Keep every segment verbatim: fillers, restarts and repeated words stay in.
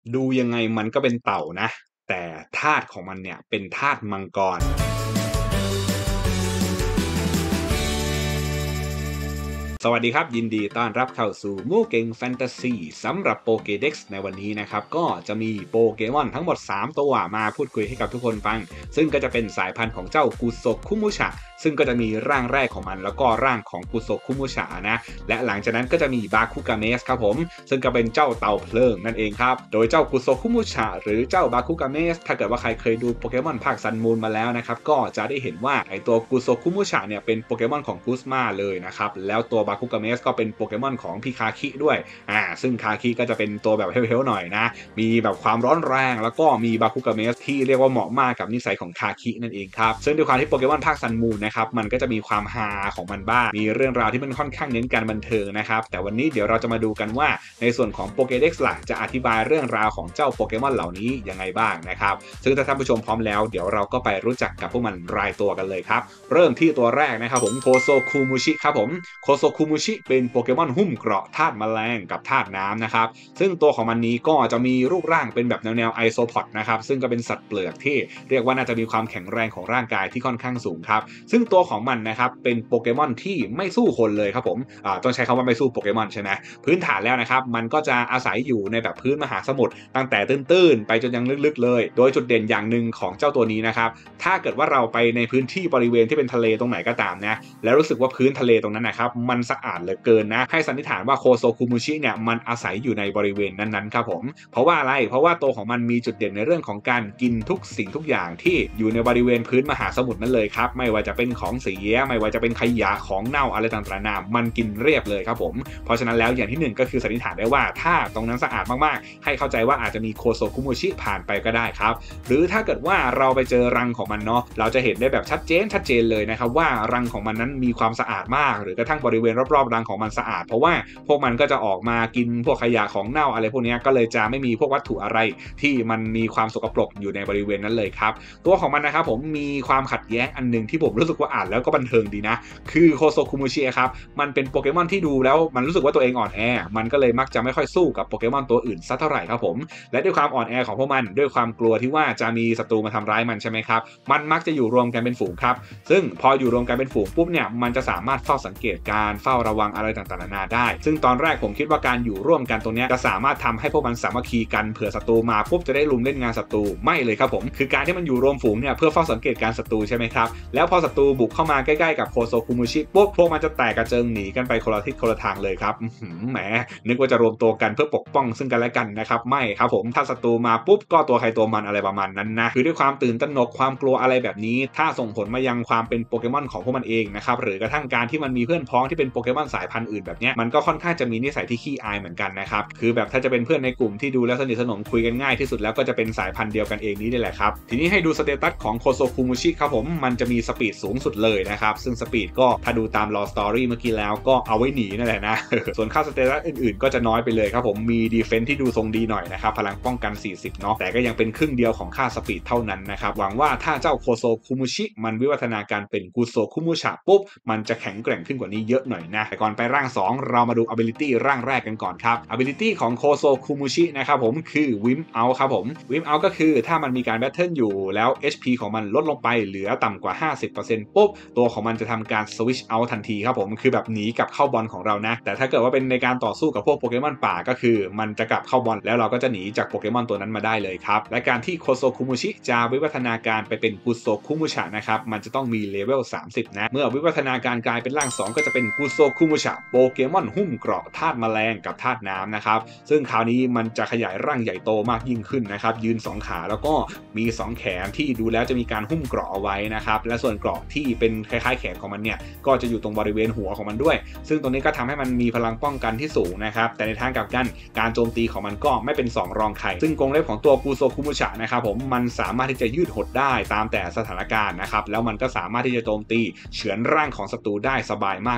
ดูยังไงมันก็เป็นเต่านะแต่ธาตุของมันเนี่ยเป็นธาตุมังกรสวัสดีครับยินดีต้อนรับเข้าสู่มู่เก่งแฟนตาซีสำหรับโปเกเด็กซ์ในวันนี้นะครับก็จะมีโปเกมอนทั้งหมดสามตัวมาพูดคุยให้กับทุกคนฟังซึ่งก็จะเป็นสายพันธุ์ของเจ้ากุโซคุมุชะซึ่งก็จะมีร่างแรกของมันแล้วก็ร่างของกุโซคุมุชะนะและหลังจากนั้นก็จะมีบาคุกาเมสครับผมซึ่งก็เป็นเจ้าเต่าเพลิงนั่นเองครับโดยเจ้ากุโซคุมุชะหรือเจ้าบาคุกาเมสถ้าเกิดว่าใครเคยดูโปเกมอนภาคซันมูนมาแล้วนะครับก็จะได้เห็นว่าไอตัวกุโซคุมุชะเนี่ยเป็นโปเกมอนของกุสมาเลยนะครับแล้วตัวบาคุกาเมสก็เป็นโปเกมอนของพิคาคิด้วยอ่าซึ่งคาคิก็จะเป็นตัวแบบเฮลๆหน่อยนะมีแบบความร้อนแรงแล้วก็มีบาคุกาเมสที่เรียกว่าเหมาะมากกับนิสัยของคาคินั่นเองครับซึ่งด้วยความที่โปเกมอนภาคซันมูนนะครับมันก็จะมีความฮาของมันบ้างมีเรื่องราวที่มันค่อนข้างเน้นการบันเทิงนะครับแต่วันนี้เดี๋ยวเราจะมาดูกันว่าในส่วนของโปเกเด็กซ์ล่ะจะอธิบายเรื่องราวของเจ้าโปเกมอนเหล่านี้ยังไงบ้างนะครับซึ่งถ้าท่านผู้ชมพร้อมแล้วเดี๋ยวเราก็ไปรู้จักกับพวกมันรายตัวกันเลยครับเริ่มที่ตัวแรกนะครับผมโคโซคุมุชิครับผมโคโซคุมุชิเป็นโปเกมอนหุ้มเกราะธาตุแมลงกับธาตุน้ำนะครับซึ่งตัวของมันนี้ก็จะมีรูปร่างเป็นแบบแนวๆไอโซพอดนะครับซึ่งก็เป็นสัตว์เปลือกที่เรียกว่าน่าจะมีความแข็งแรงของร่างกายที่ค่อนข้างสูงครับซึ่งตัวของมันนะครับเป็นโปเกมอนที่ไม่สู้คนเลยครับผมอ่าต้องใช้คำว่าไม่สู้โปเกมอนใช่ไหมพื้นฐานแล้วนะครับมันก็จะอาศัยอยู่ในแบบพื้นมหาสมุทรตั้งแต่ตื้นๆไปจนยังลึกๆเลยโดยจุดเด่นอย่างหนึ่งของเจ้าตัวนี้นะครับถ้าเกิดว่าเราไปในพื้นที่บริเวณที่เป็นทะเลตรงไหนก็ตามนะแล้วรู้สึกว่าพื้นทะเลตรงนั้นนะครับมันสะอาดเหลือเกินนะให้สันนิษฐานว่าโคโซคุมุชิเนี่ยมันอาศัยอยู่ในบริเวณนั้นๆครับผมเพราะว่าอะไรเพราะว่าตัวของมันมีจุดเด่นในเรื่องของการกินทุกสิ่งทุกอย่างที่อยู่ในบริเวณพื้นมหาสมุทรนั้นเลยครับไม่ว่าจะเป็นของเสียไม่ว่าจะเป็นขยะของเน่าอะไรต่างๆนามันกินเรียบเลยครับผมเพราะฉะนั้นแล้วอย่างที่หนึ่งก็คือสันนิษฐานได้ว่าถ้าตรงนั้นสะอาดมากๆให้เข้าใจว่าอาจจะมีโคโซคุมุชิผ่านไปก็ได้ครับหรือถ้าเกิดว่าเราไปเจอรังของมันเนาะเราจะเห็นได้แบบชัดเจนชัดเจนเลยนะครับว่ารังของมันนั้นมีความสะอาดมากหรือกระทั่งบริเวณรอบๆรังของมันสะอาดเพราะว่าพวกมันก็จะออกมากินพวกขยะของเน่าอะไรพวกนี้ก็เลยจะไม่มีพวกวัตถุอะไรที่มันมีความสกปรกอยู่ในบริเวณนั้นเลยครับตัวของมันนะครับผมมีความขัดแย้งอันนึงที่ผมรู้สึกว่าอ่านแล้วก็บันเทิงดีนะคือโคโซคุมุชิครับมันเป็นโปเกมอนที่ดูแล้วมันรู้สึกว่าตัวเองอ่อนแอมันก็เลยมักจะไม่ค่อยสู้กับโปเกมอนตัวอื่นสักเท่าไหร่ครับผมและด้วยความอ่อนแอของพวกมันด้วยความกลัวที่ว่าจะมีศัตรูมาทำร้ายมันใช่ไหมครับมันมักจะอยู่รวมกันเป็นฝูงครับซึ่งพออยู่รวมกันเป็นฝูงปุ๊บเนี่ยมันจะสามารถเฝ้าสังเกตการเฝ้าระวังอะไรต่างๆนานาได้ซึ่งตอนแรกผมคิดว่าการอยู่ร่วมกันตรงนี้จะสามารถทำให้พวกมันสามัคคีกันเผื่อศัตรูมาปุ๊บจะได้ลุมเล่นงานศัตรูไม่เลยครับผมคือการที่มันอยู่รวมฝูงเนี่ยเพื่อเฝ้าสังเกตการศัตรูใช่ไหมครับแล้วพอศัตรูบุกเข้ามาใกล้ๆกับโคโซคุมุชิปุ๊บพวกมันจะแตกกระเจิงหนีกันไปคนละทิศคนละทางเลยครับแหมนึกว่าจะรวมตัวกันเพื่อปกป้องซึ่งกันและกันนะครับไม่ครับผมถ้าศัตรูมาปุ๊บก็ตัวใครตัวมันอะไรประมาณนั้นนะคือด้วยความตื่นตระหนกความกลัวอะไรแบบนี้ถ้าส่งผลมายังความเป็นโปเกมอนของพวกมันเองนะครับหรือกระทั่งการที่มันมีเพื่อนพ้องที่เป็นโปเกมอนสายพันธุ์อื่นแบบนี้มันก็ค่อนข้างจะมีนิสัยที่ขี้อายเหมือนกันนะครับคือแบบถ้าจะเป็นเพื่อนในกลุ่มที่ดูแล้วสนิทสนมคุยกันง่ายที่สุดแล้วก็จะเป็นสายพันธุ์เดียวกันเองนี้นี่แหละครับทีนี้ให้ดูสเตตัสของโคโซคุมุชิครับผมมันจะมีสปีดสูงสุดเลยนะครับซึ่งสปีดก็ถ้าดูตามลอสตอรี่เมื่อกี้แล้วก็เอาไว้หนีนั่นแหละนะ ส่วนค่าสเตตัสอื่นๆก็จะน้อยไปเลยครับผมมีดีเฟนส์ที่ดูทรงดีหน่อยนะครับพลังป้องกันสี่สิบเนาะแต่ก็ยังเป็นครึ่งเดียวของค่าสปีดเท่านั้นนะครับหวังว่าถ้าเจ้าโคโซคุมุชิมันวิวัฒนาการเป็นกุโซคุมุชะปุ๊บมันจะแข็งแกร่งขึ้นกว่านี้เยอะหน่อยนะแต่ก่อนไปร่างสองเรามาดู ability ร่างแรกกันก่อนครับ ability ของโคโซคุมุชินะครับผมคือ Wimp Out ครับผม Wimp Out ก็คือถ้ามันมีการแบทเทิลอยู่แล้ว เอช พี ของมันลดลงไปเหลือต่ำกว่า ห้าสิบเปอร์เซ็นต์ ปุ๊บตัวของมันจะทำการ switch out ทันทีครับผมคือแบบหนีกลับเข้าบอลของเรานะแต่ถ้าเกิดว่าเป็นในการต่อสู้กับพวกโปเกมอนป่าก็คือมันจะกลับเข้าบอลแล้วเราก็จะหนีจากโปเกมอนตัวนั้นมาได้เลยครับและการที่โคโซคุมุชิจะวิวัฒนาการไปเป็นกุโซคุมุชะนะครับมันจะต้องมีเลเวลสามสิบนะเมื่อวิวัฒนาการกลายเป็นร่างสองก็จะเป็นกุโซคุมุชะโปเกมอนหุ้มเกราะธาตุแมลงกับธาตุน้ำนะครับซึ่งคราวนี้มันจะขยายร่างใหญ่โตมากยิ่งขึ้นนะครับยืนสองขาแล้วก็มีสองแขนที่ดูแล้วจะมีการหุ้มเกราะเอาไว้นะครับและส่วนเกราะที่เป็นคล้ายๆแขนของมันเนี่ยก็จะอยู่ตรงบริเวณหัวของมันด้วยซึ่งตรงนี้ก็ทำให้มันมีพลังป้องกันที่สูงนะครับแต่ในทางกลับกันการโจมตีของมันก็ไม่เป็นสองรองใครซึ่งกรงเล็บของตัวกุโซคุมุชะนะครับผมมันสามารถที่จะยืดหดได้ตามแต่สถานการณ์นะครับแล้วมันก็สามารถที่จะโจมตีเฉือนร่างของศัตรูได้สบายมากเลยครับ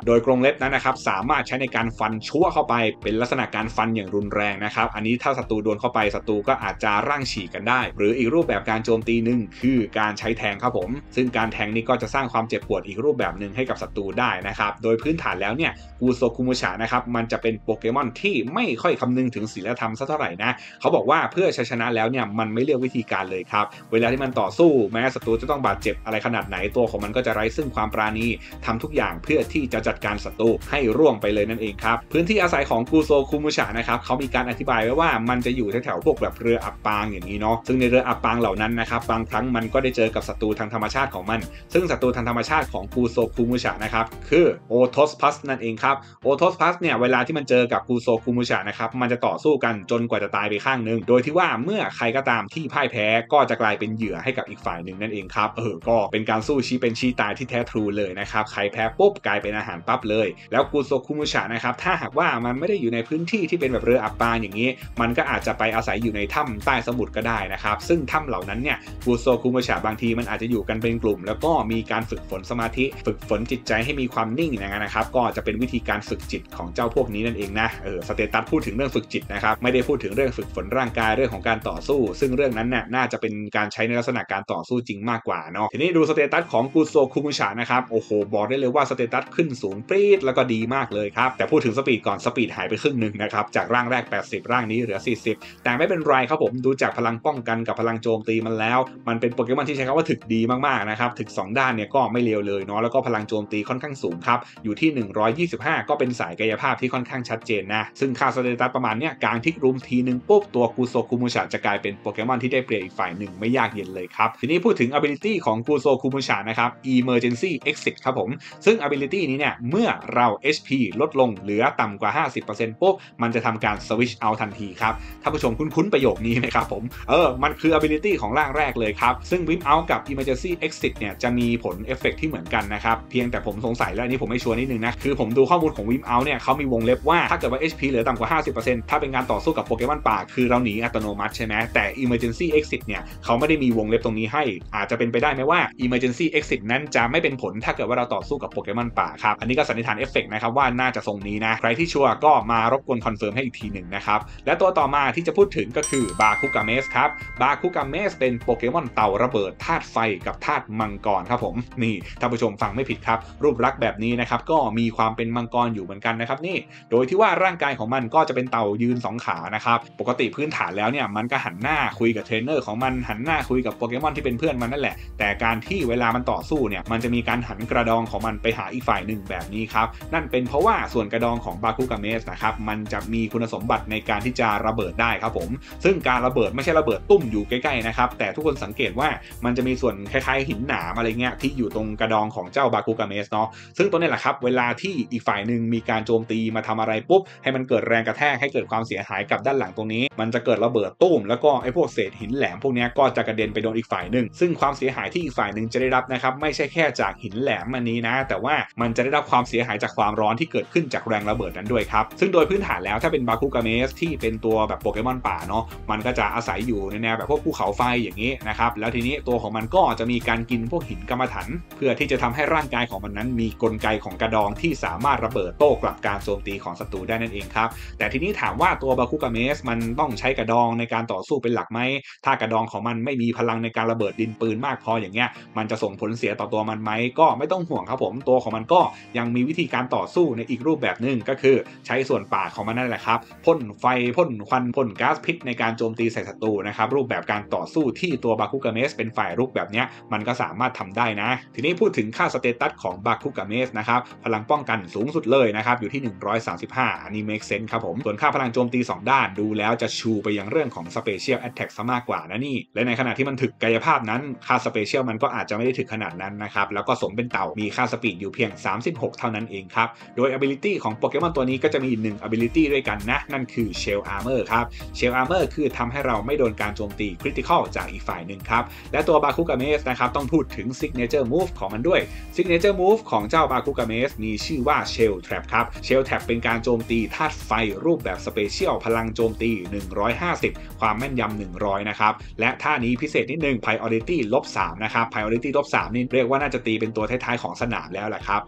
โดยกรงเล็บนั้นนะครับสามารถใช้ในการฟันชั่วเข้าไปเป็นลักษณะการฟันอย่างรุนแรงนะครับอันนี้ถ้าศัตรูโดนเข้าไปศัตรูก็อาจจะร่างฉีกกันได้หรืออีกรูปแบบการโจมตีหนึ่งคือการใช้แทงครับผมซึ่งการแทงนี้ก็จะสร้างความเจ็บปวดอีกรูปแบบหนึ่งให้กับศัตรูได้นะครับโดยพื้นฐานแล้วเนี่ยกูโซคุมุชะนะครับมันจะเป็นโปเกมอนที่ไม่ค่อยคำนึงถึงศีลธรรมสักเท่าไหร่นะเขาบอกว่าเพื่อชัยชนะแล้วเนี่ยมันไม่เลือกวิธีการเลยครับเวลาที่มันต่อสู้แม้ศัตรูจะต้องบาดเจ็บอะไรขนาดไหนตัวของมันก็จะไร้ซึ่งความปราณีทำทุกอย่างเพื่อที่จะจัดการศัตรูให้ร่วงไปเลยนั่นเองครับพื้นที่อาศัยของกูโซคุมุชะนะครับเขามีการอธิบายไว้ว่ามันจะอยู่แถวๆพวกแบบเรืออับปางอย่างนี้เนาะซึ่งในเรืออับปางเหล่านั้นนะครับบางครั้งมันก็ได้เจอกับศัตรูทางธรรมชาติของมันซึ่งศัตรูทางธรรมชาติของกูโซคุมุชะนะครับคือโอโทสพัสนั่นเองครับโอโทสพัสเนี่ยเวลาที่มันเจอกับกูโซคุมุชะนะครับมันจะต่อสู้กันจนกว่าจะตายไปข้างนึงโดยที่ว่าเมื่อใครก็ตามที่พ่ายแพ้ก็จะกลายเป็นเหยื่อให้กับอีกฝ่ายหนึ่งนั่นเองครับเออก็เป็นการสู้ชี้เป็นชี้ตายที่แท้ทรูเลยนะครับใครแพ้ปุ๊บกลายเป็นอาหารปั๊บเลยแล้วกูโซคุมุชะนะครับถ้าหากว่ามันไม่ได้อยู่ในพื้นที่ที่เป็นแบบเรืออับปางอย่างนี้มันก็อาจจะไปอาศัยอยู่ในถ้ำใต้สมุทรก็ได้นะครับซึ่งถ้ำเหล่านั้นเนี่ยกูโซคุมุชะบางทีมันอาจจะอยู่กันเป็นกลุ่มแล้วก็มีการฝึกฝนสมาธิฝึกฝนจิตใจให้มีความนิ่งอย่างนั้นนะครับก็จะเป็นวิธีการฝึกจิตของเจ้าพวกนี้นั่นเองนะเออสเตตัสพูดถึงเรื่องฝึกจิตนะครับไม่ได้พูดถึงเรื่องฝึกฝนร่างกายเรื่องของการต่อสู้ซึ่งเรื่องนั้นน่ะน่าจะเป็นการใช้ในลักษณะการต่อสู้จริงมากกว่าเนาะทีนี้ดูสเตตัสของกูโซคุมุชะนะครับโอ้โหบอกได้เลยว่าสเตตัสขึ้นสูงปรี๊ดแล้วก็ดีมากเลยครับแต่พูดถึงสปีดก่อนสปีดหายไปครึ่งนึงนะครับจากร่างแรกแปดสิบร่างนี้เหลือสี่สิบแต่ไม่เป็นไรครับผมดูจากพลังป้องกันกับพลังโจมตีมันแล้วมันเป็นโปเกมอนที่ใช้คำว่าถึกดีมากๆนะครับถึกสองด้านเนี่ยก็ไม่เลวเลยเนาะแล้วก็พลังโจมตีค่อนข้างสูงครับอยู่ที่หนึ่งร้อยยี่สิบห้าก็เป็นสายกายภาพที่ค่อนข้างชัดเจนนะซึ่งค่าสเตตัสประมาณเนี้ยกลางทิกรุมทีนึงปุ๊บตัวกูโซคุมุชะจะกลายเป็นโปเกมอนที่ได้เปรียบอีกฝ่ายหนึ่งไม่ยากเย็นเลยครับทีนี้พูดถึง ability ของกูโซคุมุชะนะครับ emergency exit ครับผมซึ่ง ability นี้เนี่ยเมื่อเรา เอช พี ลดลงเหลือต่ำกว่า ห้าสิบเปอร์เซ็นต์ ปุ๊บมันจะทำการ switch out ทันทีครับท่านผู้ชมคุ้นๆประโยคนี้ไหมครับผมเออมันคือ ability ของร่างแรกเลยครับซึ่ง whip out กับ emergency exit เนี่ยจะมีผลเอฟเฟกต์ที่เหมือนกันนะครับเพียงแต่ผมสงสัยแล้วอันนี้ผมไม่ชัวร์นิดนึงนะคือผมดูข้อมูลของ whip out เนี่ยเขามีวงเล็บว่าถ้าเกิดว่า เอช พี เหลือต่ำกว่า ห้าสิบเปอร์เซ็นต์ ถ้าเป็นการต่อสู้กับโปเกมอนป่าคือเราหนีอัตโนมัติใช่ไหมแต่ emergency exit เนี่ยเขาไม่ได้มีวงเล็บตรงนี้ให้อาจจะเป็นไปได้ไหมว่า emergency exit นั้นจะไม่เป็นผลถ้าเกิดว่าเราต่อสู้กับโปเกมอนป่าครับอันนี้ก็สันนิษฐานเอฟเฟกต์นะครับว่าน่าจะทรงนี้นะใครที่ชัวร์ก็มารบกวนคอนเฟิร์มให้อีกทีหนึ่งนะครับและตัวต่อมาที่จะพูดถึงก็คือบาคุกาเมสครับบาคุกาเมสเป็นโปเกมอนเต่าระเบิดธาตุไฟกับธาตุมังกรครับผมนี่ท่านผู้ชมฟังไม่ผิดครับรูปลักษณ์แบบนี้นะครับก็มีความเป็นมังกรอยู่เหมือนกันนะครับนี่โดยที่ว่าร่างกายของมันก็จะเป็นเต่ายืนสองขานะครับปกติพื้นฐานแล้วเนี่ยมันก็หันหน้าคุยกับเทรนเนอร์ของมันหันหน้าคุยกับโปเกมอนที่เป็นเพื่อนมันนั่นแหละแต่การที่เวลามันต่อสู้เนี่ยมันจะมีการหันกระดองของมันไปหาอีกฝ่ายหนึ่งแบบนี้ครับนั่นเป็นเพราะว่าส่วนกระดองของบาคุกาเมสนะครับมันจะมีคุณสมบัติในการที่จะระเบิดได้ครับผมซึ่งการระเบิดไม่ใช่ระเบิดตุ้มอยู่ใกล้ๆนะครับแต่ทุกคนสังเกตว่ามันจะมีส่วนคล้ายๆหินหนามอะไรเงี้ยที่อยู่ตรงกระดองของเจ้าบาคุกาเมสเนาะซึ่งตัวนี้แหละครับเวลาที่อีกฝ่ายหนึ่งมีการโจมตีมาทำอะไรปุ๊บให้มันเกิดแรงกระแทกให้เกิดความเสียหายกับด้านหลังตรงนี้มันจะเกิดระเบิดตุ้มแล้วก็ไอ้พวกเศษหินแหลมพวกนี้ก็จะกระเด็นไปโดนอีกฝ่ายหนึ่งซึ่งความเสียหายที่อีกฝ่ายหนึ่งจะได้รับนะครับไม่ใช่แค่จากหินแหลมอันนี้นะแต่ว่ามันจะได้รับความเสียหายจากความร้อนที่เกิดขึ้นจากแรงระเบิดนั้นด้วยครับซึ่งโดยพื้นฐานแล้วถ้าเป็นบาคุกาเมสที่เป็นตัวแบบโปเกมอนป่าเนาะมันก็จะอาศัยอยู่ในแนวแบบพวกภูเขาไฟอย่างนี้นะครับแล้วทีนี้ตัวของมันก็จะมีการกินพวกหินกัมมันถันเพื่อที่จะทำให้ร่างกายของมันนั้นมีกลไกของกระดองที่สามารถระเบิดโต้กลับการโจมตีของศัตรูได้นั่นเองครับแต่ทีนี้ถามว่าตัวบาคุกาเมสมันต้องใช้กระดองในการต่อสู้เป็นหลักไหมถ้ากระดองของมันไม่มีพลังในการระเบิดดินปืนมากพออย่างเงี้ยมันจะส่งผลเสียต่อตัวมันไหมก็ไม่ต้องห่วงครับผมตัวของมันก็ยังมีวิธีการต่อสู้ในอีกรูปแบบนึงก็คือใช้ส่วนปากของมันนั่นแหละครับพ่นไฟพ่นควันพ่นก๊าซพิษในการโจมตีใส่ศัตรูนะครับรูปแบบการต่อสู้ที่ตัวบาคุกาเมสเป็นฝ่ายรุกแบบนี้มันก็สามารถทำได้นะทีนี้พูดถึงค่าสเตตัสของบาคุกาเมสนะครับพลังป้องกันสูงสุดเลยนะครับอยู่ที่หนึ่งร้อยสามสิบห้าอันนี้ make sense ครับผมส่วนค่าพลังโจมตีสองด้านดูแล้วจะชูไปยังเรื่องของ special attack ซะมากกว่านะนี่และในขณะที่มันถึกกายภาพนั้นค่า special มันก็อาจจะไม่ได้ถึกขนาดนั้นนะครับแล้วก็สมเป็นเต่ามีค่าสปีดอยู่เพียงสามสิบหกเท่านั้นเองครับโดย ability ของโปเกมอนตัวนี้ก็จะมีหนึ่ง ability ด้วยกันนะนั่นคือ shell armor ครับ shell armor คือทำให้เราไม่โดนการโจมตี critical จากอีกฝ่ายหนึ่งครับและตัวบาคุกาเมสนะครับต้องพูดถึง signature move ของมันด้วย signature move ของเจ้าบาคุกาเมสมีชื่อว่า shell trap ครับ shell trap เป็นการโจมตีธาตุไฟรูปแบบ special พลังโจมตีหนึ่งร้อยห้าสิบความแม่นยำหนึ่งร้อยนะครับและท่านี้พิเศษนิดนึง priority ลบสามนะครับ priority ลบสามนี่เรียกว่าน่าจะตีเป็นตัวท้ายๆของสนามแล้วแหละครับซึ่งเอ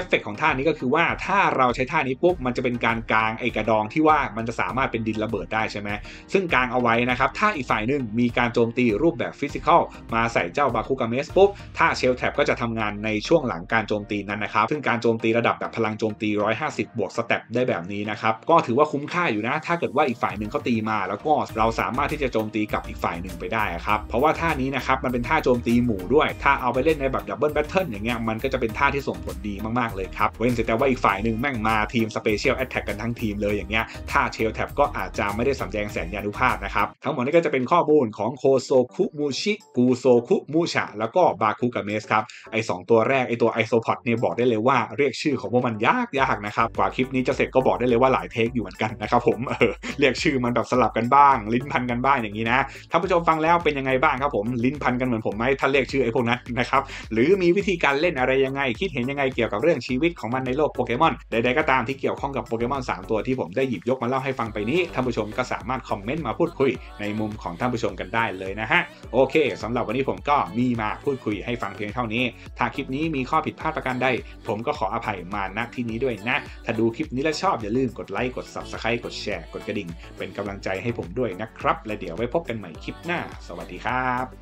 ฟเฟกต์ของท่านี้ก็คือว่าถ้าเราใช้ท่านี้ปุ๊บมันจะเป็นการกางไอกระดองที่ว่ามันจะสามารถเป็นดินระเบิดได้ใช่ไหมซึ่งกางเอาไว้นะครับถ้าอีกฝ่ายหนึ่งมีการโจมตีรูปแบบฟิสิกอลมาใส่เจ้าบาคุกาเมสปุ๊บท่าเชลแท็บก็จะทำงานในช่วงหลังการโจมตีนั้นนะครับซึ่งการโจมตีระดับแบบพลังโจมตีหนึ่งร้อยห้าสิบบวกสเต็ปได้แบบนี้นะครับก็ถือว่าคุ้มค่าอยู่นะถ้าเกิดว่าอีกฝ่ายหนึ่งเขาตีมาแล้วก็เราสามารถที่จะโจมตีกับอีกฝ่ายหนึ่งไปได้ครับเพราะว่าท่านี้นะครับมันเป็นท่าโจมตีหมู่ด้วยถ้าเอาไปเล่นในแบบดับเบิลแบทเทิลอย่างเงี้ยมันก็จะเป็นท่าที่ส่งผลดีมากๆเลยครับเว้นแต่ว่าอีกฝ่ายหนึ่งแม่งมาทีมสเปเชียลแอตแทกกันทั้งทีมเลยอย่างเงี้ยท่าเชลแท็บก็อาจจะไม่ได้สำแดงแสนยานุภาพนะครับทั้งหมดนี้ก็จะเป็นข้อมูลของโคโซคุมูชิกูโซคุมูชะแล้วก็บาคุกาเมสครับไอสองตัวแรกไอตัวไอโซพอดเนี่ยบอกได้เลยว่าเรียกชื่อของพวกมันยากยากนะครับกว่าคลิปนี้จะเสร็จก็บอกได้เลยว่าหลายเทคอยู่เหมือนกันนะครับผมเออเรียกชื่อมันแบบสลับกันบ้างลิ้นพันกันบ้างอย่างนี้นะท่านผู้ชมฟังแล้วเป็นยังไงบ้างครับผมลิ้นพันกันเหมือนผมไหมถ้าเรียกชื่อไอพวกนั้นนะครับหรือมีวิธีการเล่นอะไรยังไงคิดเห็นยังไงเกี่ยวกับเรื่องชีวิตของมันในโลกโปเกมอนใดๆก็ตามที่เกี่ยวข้องกับโปเกมอนสามตัวที่ผมได้หยิบยกมาเล่าให้ฟังไปนี้ท่านผู้ชมก็สามารถคอมเมนต์มาพูดคุยในมุมของท่านผู้ชมกันได้เลยนะฮะโอเคสำหรับวันนี้ผมก็มีมาพูดคุยให้ฟังเพียงเท่านี้ถ้าคลิปนี้มีข้อผิดพลาดประการใดผมก็ขออภัยมาณที่นี้ด้วยนะถ้าดูคลิปนี้แล้วชอบอย่าลืมกดไลค์กด ซับสไครบ์ กดแชร์กดกระดิ่งเป็นกำลังใจให้ผมด้วยนะครับและเดี๋ยวไว้พบกันใหม่คลิปหน้าสวัสดีครับ